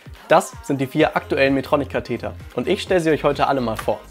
Das sind die 4 aktuellen Medtronic-Katheter und ich stelle sie euch heute alle mal vor.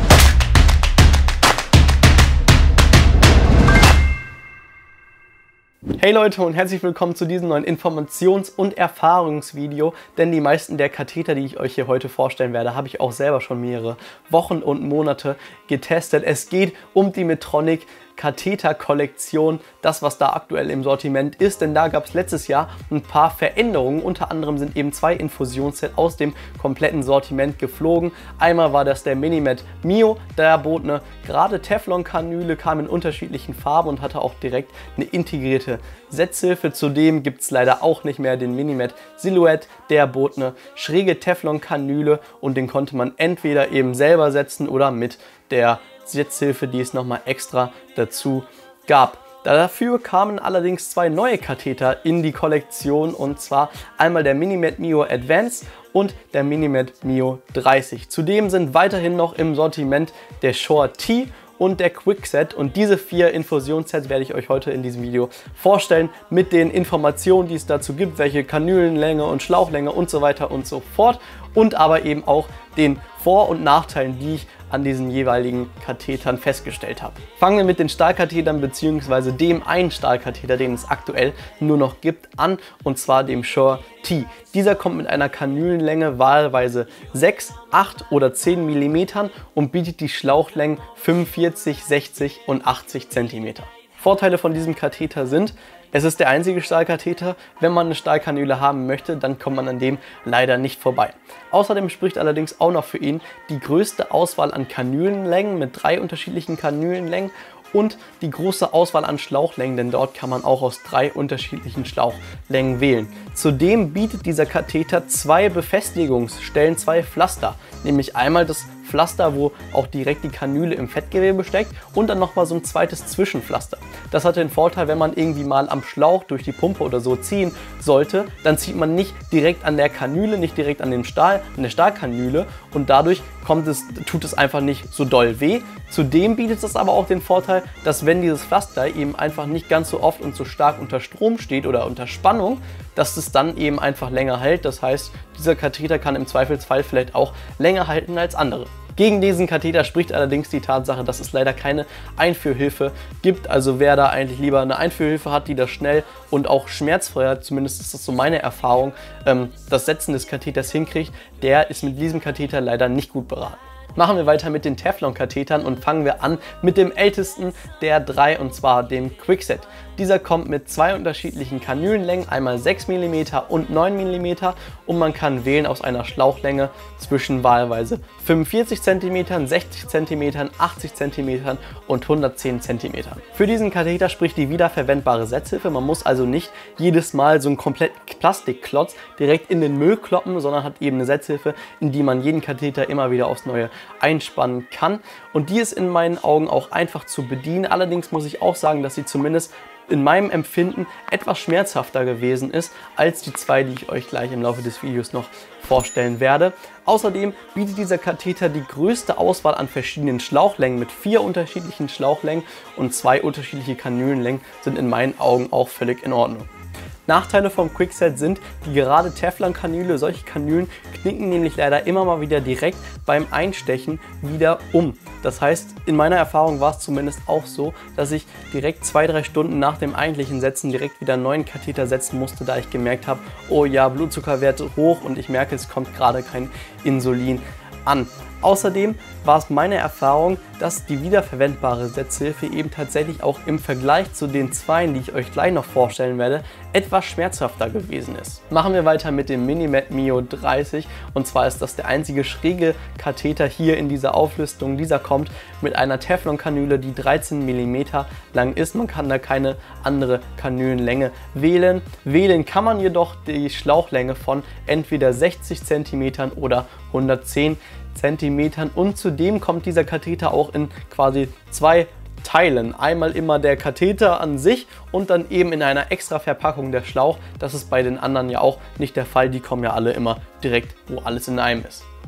Hey Leute und herzlich willkommen zu diesem neuen Informations- und Erfahrungsvideo, denn die meisten der Katheter, die ich euch hier heute vorstellen werde, habe ich auch selber schon mehrere Wochen und Monate getestet. Es geht um die Medtronic Katheter-Kollektion, das was da aktuell im Sortiment ist, denn da gab es letztes Jahr ein paar Veränderungen. Unter anderem sind eben 2 Infusionssets aus dem kompletten Sortiment geflogen. Einmal war das der MiniMed Mio, der bot eine gerade Teflon-Kanüle, kam in unterschiedlichen Farben und hatte auch direkt eine integrierte Setzhilfe. Zudem gibt es leider auch nicht mehr den MiniMed Silhouette, der bot eine schräge Teflon-Kanüle und den konnte man entweder eben selber setzen oder mit der Setzhilfe, die es nochmal extra dazu gab. Dafür kamen allerdings 2 neue Katheter in die Kollektion, und zwar einmal der MiniMed Mio Advance und der MiniMed Mio 30. Zudem sind weiterhin noch im Sortiment der Shure T und der Quickset, und diese 4 Infusionssets werde ich euch heute in diesem Video vorstellen mit den Informationen, die es dazu gibt, welche Kanülenlänge und Schlauchlänge und so weiter und so fort, und aber eben auch den Vor- und Nachteilen, die ich an diesen jeweiligen Kathetern festgestellt habe. Fangen wir mit den Stahlkathetern bzw. dem einen Stahlkatheter, den es aktuell nur noch gibt, an, und zwar dem Shure T. Dieser kommt mit einer Kanülenlänge wahlweise 6, 8 oder 10 mm und bietet die Schlauchlängen 45, 60 und 80 cm. Vorteile von diesem Katheter sind: Es ist der einzige Stahlkatheter. Wenn man eine Stahlkanüle haben möchte, dann kommt man an dem leider nicht vorbei. Außerdem spricht allerdings auch noch für ihn die größte Auswahl an Kanülenlängen mit 3 unterschiedlichen Kanülenlängen und die große Auswahl an Schlauchlängen, denn dort kann man auch aus 3 unterschiedlichen Schlauchlängen wählen. Zudem bietet dieser Katheter 2 Befestigungsstellen, 2 Pflaster, nämlich einmal das Pflaster, wo auch direkt die Kanüle im Fettgewebe steckt, und dann nochmal so ein zweites Zwischenpflaster. Das hat den Vorteil, wenn man irgendwie mal am Schlauch durch die Pumpe oder so ziehen sollte, dann zieht man nicht direkt an der Kanüle, nicht direkt an dem Stahl, an der Stahlkanüle, und dadurch tut es einfach nicht so doll weh. Zudem bietet es aber auch den Vorteil, dass wenn dieses Pflaster eben einfach nicht ganz so oft und so stark unter Strom steht oder unter Spannung, dass es dann eben einfach länger hält. Das heißt, dieser Katheter kann im Zweifelsfall vielleicht auch länger halten als andere. Gegen diesen Katheter spricht allerdings die Tatsache, dass es leider keine Einführhilfe gibt. Also wer da eigentlich lieber eine Einführhilfe hat, die das schnell und auch schmerzfrei hat, zumindest ist das so meine Erfahrung, das Setzen des Katheters hinkriegt, der ist mit diesem Katheter leider nicht gut beraten. Machen wir weiter mit den Teflon-Kathetern und fangen wir an mit dem ältesten der 3, und zwar dem Quickset. Dieser kommt mit 2 unterschiedlichen Kanülenlängen, einmal 6 mm und 9 mm, und man kann wählen aus einer Schlauchlänge zwischen wahlweise 45 cm, 60 cm, 80 cm und 110 cm. Für diesen Katheter spricht die wiederverwendbare Setzhilfe. Man muss also nicht jedes Mal so einen kompletten Plastikklotz direkt in den Müll kloppen, sondern hat eben eine Setzhilfe, in die man jeden Katheter immer wieder aufs Neue einspannen kann. Und die ist in meinen Augen auch einfach zu bedienen. Allerdings muss ich auch sagen, dass sie zumindest in meinem Empfinden etwas schmerzhafter gewesen ist als die 2, die ich euch gleich im Laufe des Videos noch vorstellen werde. Außerdem bietet dieser Katheter die größte Auswahl an verschiedenen Schlauchlängen mit 4 unterschiedlichen Schlauchlängen, und 2 unterschiedliche Kanülenlängen sind in meinen Augen auch völlig in Ordnung. Nachteile vom Quickset sind die gerade Teflon-Kanüle. Solche Kanülen knicken nämlich leider immer mal wieder direkt beim Einstechen wieder um. Das heißt, in meiner Erfahrung war es zumindest auch so, dass ich direkt 2-3 Stunden nach dem eigentlichen Setzen direkt wieder einen neuen Katheter setzen musste, da ich gemerkt habe, oh ja, Blutzuckerwerte hoch und ich merke, es kommt gerade kein Insulin an. Außerdem war es meine Erfahrung, dass die wiederverwendbare Setzhilfe eben tatsächlich auch im Vergleich zu den 2, die ich euch gleich noch vorstellen werde, etwas schmerzhafter gewesen ist. Machen wir weiter mit dem MiniMed Mio 30, und zwar ist das der einzige schräge Katheter hier in dieser Auflistung. Dieser kommt mit einer Teflon-Kanüle, die 13 mm lang ist. Man kann da keine andere Kanülenlänge wählen. Wählen kann man jedoch die Schlauchlänge von entweder 60 cm oder 110 cm, und zudem kommt dieser Katheter auch in quasi 2 Teilen. Einmal immer der Katheter an sich und dann eben in einer extra Verpackung der Schlauch. Das ist bei den anderen ja auch nicht der Fall. Die kommen ja alle immer direkt, wo alles in einem ist.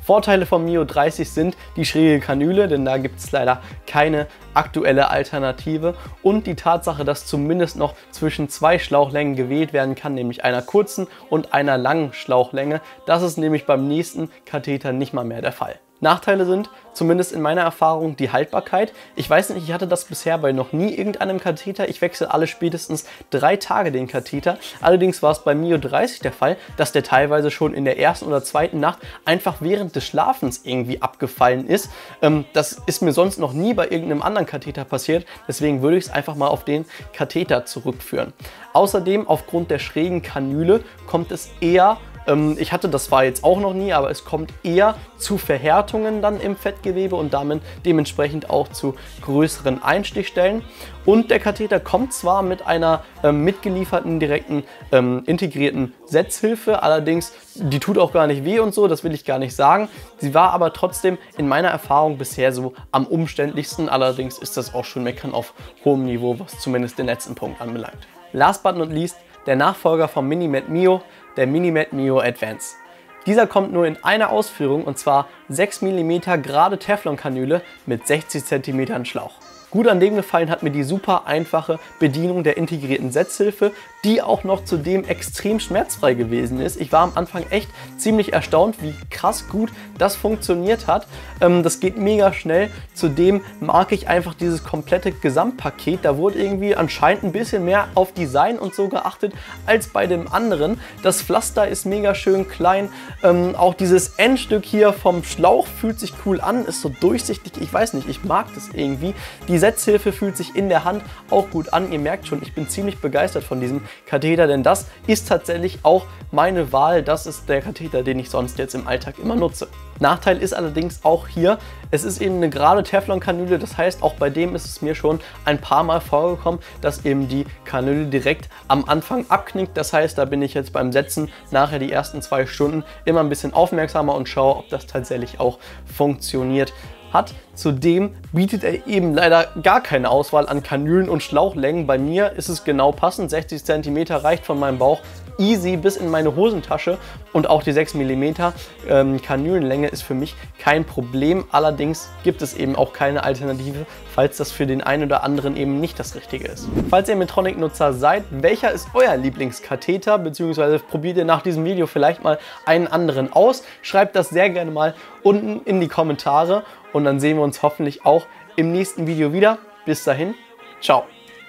Vorteile vom Mio 30 sind die schräge Kanüle, denn da gibt es leider keine aktuelle Alternative, und die Tatsache, dass zumindest noch zwischen zwei Schlauchlängen gewählt werden kann, nämlich einer kurzen und einer langen Schlauchlänge. Das ist nämlich beim nächsten Katheter nicht mal mehr der Fall. Nachteile sind, zumindest in meiner Erfahrung, die Haltbarkeit. Ich weiß nicht, ich hatte das bisher bei noch nie irgendeinem Katheter. Ich wechsle alle spätestens 3 Tage den Katheter. Allerdings war es bei Mio 30 der Fall, dass der teilweise schon in der ersten oder zweiten Nacht einfach während des Schlafens irgendwie abgefallen ist. Das ist mir sonst noch nie bei irgendeinem anderen Katheter passiert. Deswegen würde ich es einfach mal auf den Katheter zurückführen. Außerdem, aufgrund der schrägen Kanüle kommt es eher, ich hatte das zwar jetzt auch noch nie, aber es kommt eher zu Verhärtungen dann im Fettgewebe und damit dementsprechend auch zu größeren Einstichstellen. Und der Katheter kommt zwar mit einer mitgelieferten direkten integrierten Setzhilfe, allerdings die tut auch gar nicht weh und so, das will ich gar nicht sagen. Sie war aber trotzdem in meiner Erfahrung bisher so am umständlichsten, allerdings ist das auch schon Meckern auf hohem Niveau, was zumindest den letzten Punkt anbelangt. Last but not least, der Nachfolger vom MiniMed Mio, der MiniMed Mio Advance. Dieser kommt nur in einer Ausführung, und zwar 6 mm gerade Teflonkanüle mit 60 cm Schlauch. Gut an dem gefallen hat mir die super einfache Bedienung der integrierten Setzhilfe, die auch noch zudem extrem schmerzfrei gewesen ist. Ich war am Anfang echt ziemlich erstaunt, wie krass gut das funktioniert hat. Das geht mega schnell. Zudem mag ich einfach dieses komplette Gesamtpaket. Da wurde irgendwie anscheinend ein bisschen mehr auf Design und so geachtet als bei dem anderen. Das Pflaster ist mega schön klein. Auch dieses Endstück hier vom Schlauch fühlt sich cool an, ist so durchsichtig. Ich weiß nicht, ich mag das irgendwie. Die Setzhilfe fühlt sich in der Hand auch gut an. Ihr merkt schon, ich bin ziemlich begeistert von diesem Katheter, denn das ist tatsächlich auch meine Wahl. Das ist der Katheter, den ich sonst jetzt im Alltag immer nutze. Nachteil ist allerdings auch hier, es ist eben eine gerade Teflonkanüle, das heißt, auch bei dem ist es mir schon ein paar Mal vorgekommen, dass eben die Kanüle direkt am Anfang abknickt. Das heißt, da bin ich jetzt beim Setzen nachher die ersten 2 Stunden immer ein bisschen aufmerksamer und schaue, ob das tatsächlich auch funktioniert hat. Zudem bietet er eben leider gar keine Auswahl an Kanülen und Schlauchlängen. Bei mir ist es genau passend, 60 cm reicht von meinem Bauch easy bis in meine Hosentasche, und auch die 6 mm Kanülenlänge ist für mich kein Problem. Allerdings gibt es eben auch keine Alternative, falls das für den einen oder anderen eben nicht das Richtige ist. Falls ihr Medtronic-Nutzer seid, welcher ist euer Lieblingskatheter, beziehungsweise probiert ihr nach diesem Video vielleicht mal einen anderen aus? Schreibt das sehr gerne mal unten in die Kommentare, und dann sehen wir uns hoffentlich auch im nächsten Video wieder. Bis dahin, ciao!